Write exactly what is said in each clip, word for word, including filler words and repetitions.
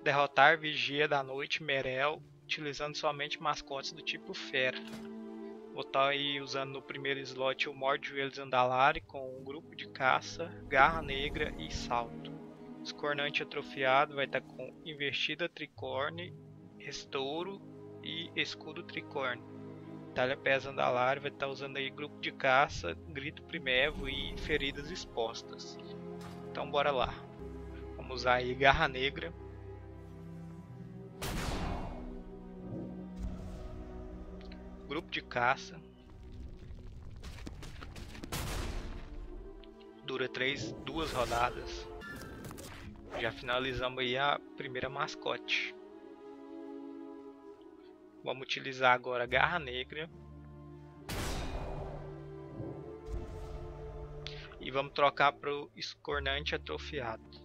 Derrotar Vigia da Noite Merel, utilizando somente mascotes do tipo Fera. Vou estar aí usando no primeiro slot o Morde Joelhos Andalari com um grupo de caça, Garra Negra e Salto. Escornante Atrofiado vai estar com Investida Tricorne, Restauro e Escudo Tricorne. Talha Pés Andalari vai estar usando aí grupo de caça, Grito Primevo e Feridas Expostas. Então bora lá. Vamos usar aí Garra Negra. Grupo de caça. Dura três, duas rodadas. Já finalizamos aí a primeira mascote. Vamos utilizar agora a Garra Negra. E vamos trocar para o Escornante Atrofiado.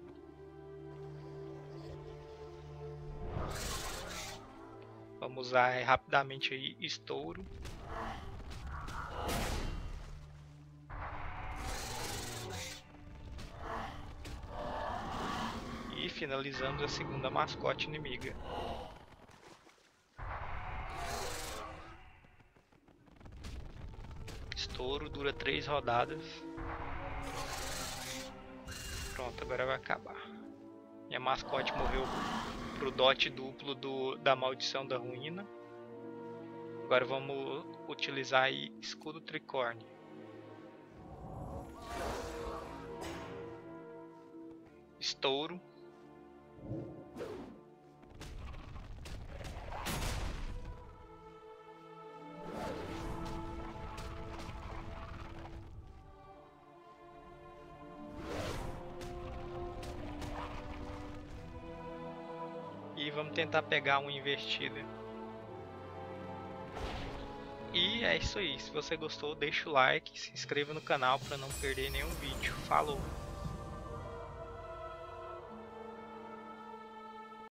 Vamos usar rapidamente aí Estouro. E finalizamos a segunda mascote inimiga. Estouro dura três rodadas. Pronto, agora vai acabar. Minha mascote morreu pro dot duplo do, da Maldição da Ruína. Agora vamos utilizar aí Escudo Tricorne. Estouro. E vamos tentar pegar uma investida. E é isso aí. Se você gostou, deixa o like, se inscreva no canal para não perder nenhum vídeo. Falou!